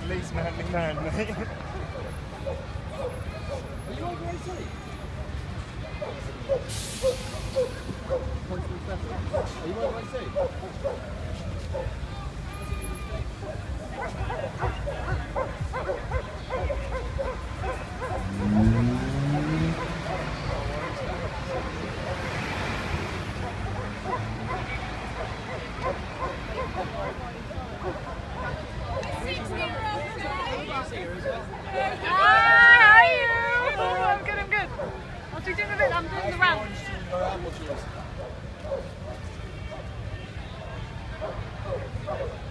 Least manly man, mate. Are you over 18? Are you over 18? I'm doing the round. Your apple juice.